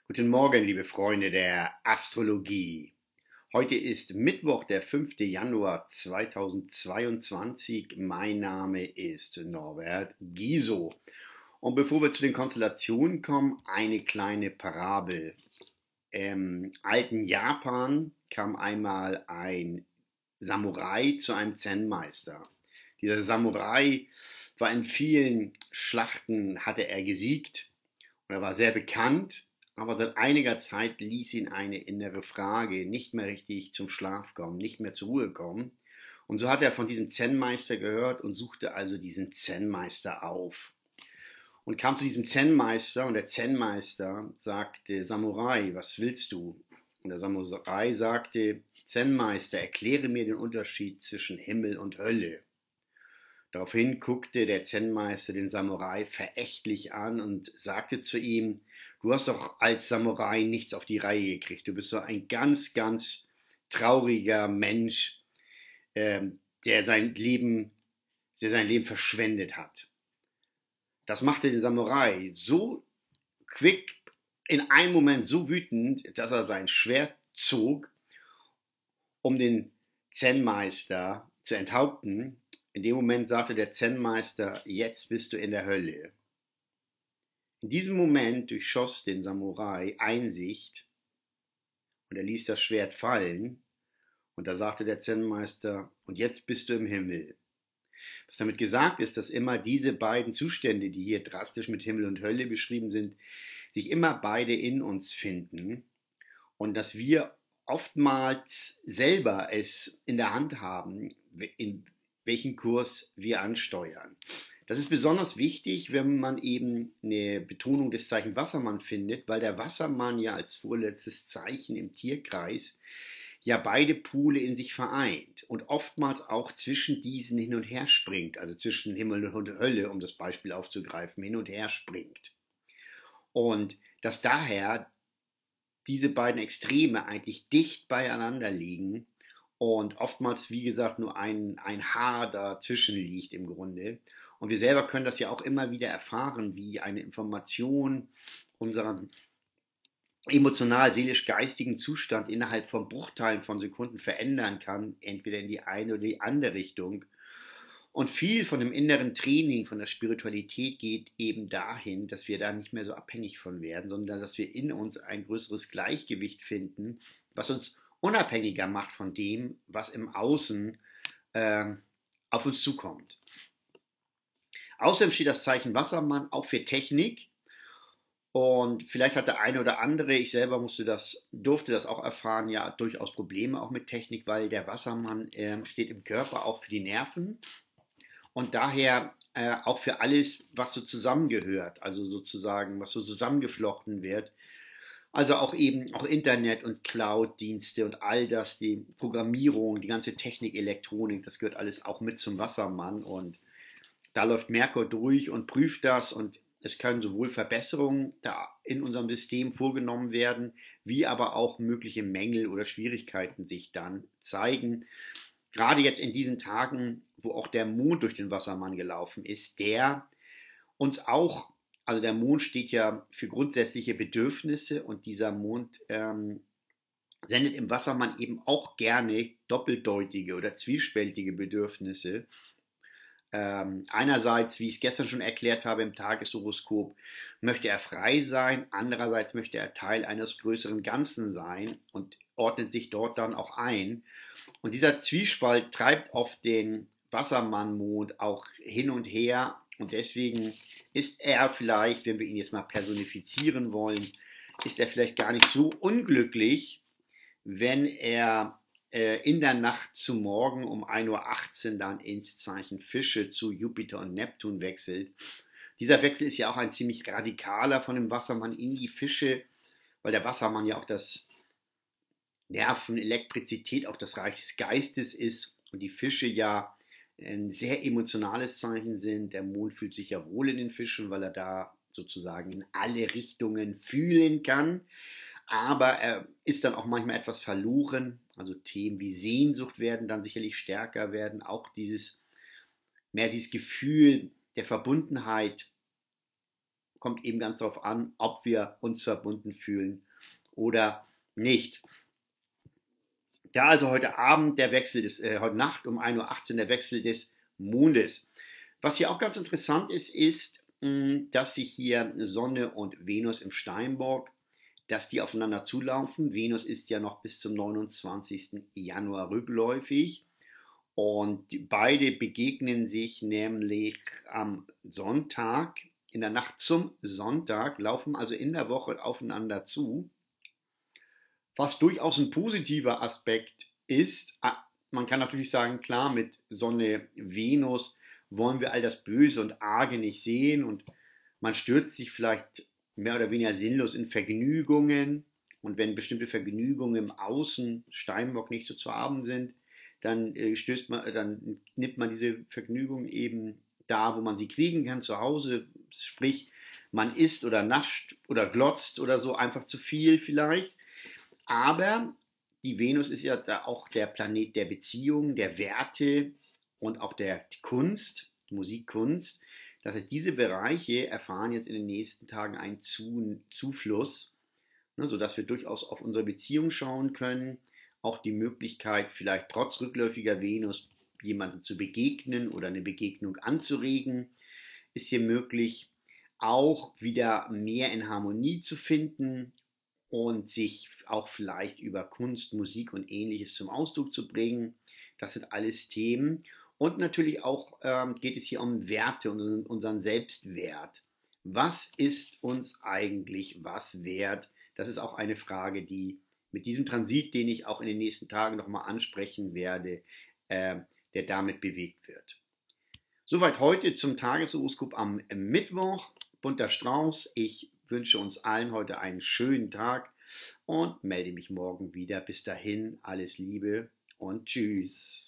Guten Morgen, liebe Freunde der Astrologie. Heute ist Mittwoch, der 5. Januar 2022. Mein Name ist Norbert Giso. Und bevor wir zu den Konstellationen kommen, eine kleine Parabel. Im alten Japan kam einmal ein Samurai zu einem Zen-Meister. Dieser Samurai war in vielen Schlachten, hatte er gesiegt und er war sehr bekannt, aber seit einiger Zeit ließ ihn eine innere Frage, nicht mehr richtig zum Schlaf kommen, nicht mehr zur Ruhe kommen. Und so hat er von diesem Zen-Meister gehört und suchte also diesen Zen-Meister auf. Und kam zu diesem Zen-Meister und der Zen-Meister sagte, Samurai, was willst du? Und der Samurai sagte, Zen-Meister, erkläre mir den Unterschied zwischen Himmel und Hölle. Daraufhin guckte der Zen-Meister den Samurai verächtlich an und sagte zu ihm, du hast doch als Samurai nichts auf die Reihe gekriegt. Du bist doch ein ganz, ganz trauriger Mensch, der der sein Leben verschwendet hat. Das machte den Samurai so quick, in einem Moment so wütend, dass er sein Schwert zog, um den Zen-Meister zu enthaupten. In dem Moment sagte der Zen-Meister, jetzt bist du in der Hölle. In diesem Moment durchschoss den Samurai Einsicht und er ließ das Schwert fallen. Und da sagte der Zen-Meister, und jetzt bist du im Himmel. Was damit gesagt ist, dass immer diese beiden Zustände, die hier drastisch mit Himmel und Hölle beschrieben sind, sich immer beide in uns finden und dass wir oftmals selber es in der Hand haben, in welchen Kurs wir ansteuern. Das ist besonders wichtig, wenn man eben eine Betonung des Zeichen Wassermann findet, weil der Wassermann ja als vorletztes Zeichen im Tierkreis ja beide Pole in sich vereint und oftmals auch zwischen diesen hin und her springt, also zwischen Himmel und Hölle, um das Beispiel aufzugreifen, hin und her springt. Und dass daher diese beiden Extreme eigentlich dicht beieinander liegen und oftmals, wie gesagt, nur ein Haar dazwischen liegt im Grunde. Und wir selber können das ja auch immer wieder erfahren, wie eine Information unseren emotional, seelisch, geistigen Zustand innerhalb von Bruchteilen von Sekunden verändern kann, entweder in die eine oder die andere Richtung. Und viel von dem inneren Training, von der Spiritualität geht eben dahin, dass wir da nicht mehr so abhängig von werden, sondern dass wir in uns ein größeres Gleichgewicht finden, was uns unabhängiger macht von dem, was im Außen äh, auf uns zukommt. Außerdem steht das Zeichen Wassermann auch für Technik. Und vielleicht hat der eine oder andere, ich selber durfte das auch erfahren, ja durchaus Probleme auch mit Technik, weil der Wassermann steht im Körper auch für die Nerven und daher auch für alles, was so zusammengehört, also sozusagen, was so zusammengeflochten wird. Also auch eben auch Internet und Cloud-Dienste und all das, die Programmierung, die ganze Technik, Elektronik, das gehört alles auch mit zum Wassermann und da läuft Merkur durch und prüft das und es können sowohl Verbesserungen da in unserem System vorgenommen werden, wie aber auch mögliche Mängel oder Schwierigkeiten sich dann zeigen. Gerade jetzt in diesen Tagen, wo auch der Mond durch den Wassermann gelaufen ist, der uns auch, also der Mond steht ja für grundsätzliche Bedürfnisse und dieser Mond sendet im Wassermann eben auch gerne doppeldeutige oder zwiespältige Bedürfnisse. Einerseits, wie ich es gestern schon erklärt habe im Tageshoroskop, möchte er frei sein, andererseits möchte er Teil eines größeren Ganzen sein und ordnet sich dort dann auch ein. Und dieser Zwiespalt treibt auf den Wassermannmond auch hin und her und deswegen ist er vielleicht, wenn wir ihn jetzt mal personifizieren wollen, ist er vielleicht gar nicht so unglücklich, wenn er in der Nacht zu morgen um 1:18 Uhr dann ins Zeichen Fische zu Jupiter und Neptun wechselt. Dieser Wechsel ist ja auch ein ziemlich radikaler von dem Wassermann in die Fische, weil der Wassermann ja auch das Nerven, Elektrizität, auch das Reich des Geistes ist und die Fische ja ein sehr emotionales Zeichen sind. Der Mond fühlt sich ja wohl in den Fischen, weil er da sozusagen in alle Richtungen fühlen kann. Aber er ist dann auch manchmal etwas verloren. Also Themen wie Sehnsucht werden dann sicherlich stärker werden. Auch dieses Gefühl der Verbundenheit kommt eben ganz darauf an, ob wir uns verbunden fühlen oder nicht. Da also heute Abend der Wechsel des, heute Nacht um 1:18 Uhr der Wechsel des Mondes. Was hier auch ganz interessant ist, ist, dass sich hier Sonne und Venus im Steinbock, dass die aufeinander zulaufen. Venus ist ja noch bis zum 29. Januar rückläufig und beide begegnen sich nämlich am Sonntag, in der Nacht zum Sonntag, laufen also in der Woche aufeinander zu, was durchaus ein positiver Aspekt ist. Man kann natürlich sagen, klar, mit Sonne, Venus wollen wir all das Böse und Arge nicht sehen und man stürzt sich vielleicht mehr oder weniger sinnlos in Vergnügungen. Und wenn bestimmte Vergnügungen im Außen Steinbock nicht so zu haben sind, dann dann nimmt man diese Vergnügung eben da, wo man sie kriegen kann, zu Hause. Sprich, man isst oder nascht oder glotzt oder so einfach zu viel vielleicht. Aber die Venus ist ja da auch der Planet der Beziehungen, der Werte und auch der Kunst, Musikkunst. Das heißt, diese Bereiche erfahren jetzt in den nächsten Tagen einen Zufluss, ne, sodass wir durchaus auf unsere Beziehung schauen können. Auch die Möglichkeit, vielleicht trotz rückläufiger Venus jemandem zu begegnen oder eine Begegnung anzuregen, ist hier möglich. Auch wieder mehr in Harmonie zu finden und sich auch vielleicht über Kunst, Musik und ähnliches zum Ausdruck zu bringen. Das sind alles Themen. Und natürlich auch geht es hier um Werte und unseren Selbstwert. Was ist uns eigentlich was wert? Das ist auch eine Frage, die mit diesem Transit, den ich auch in den nächsten Tagen nochmal ansprechen werde, äh, der damit bewegt wird. Soweit heute zum Tageshoroskop am Mittwoch. Bunter Strauß. Ich wünsche uns allen heute einen schönen Tag und melde mich morgen wieder. Bis dahin, alles Liebe und tschüss.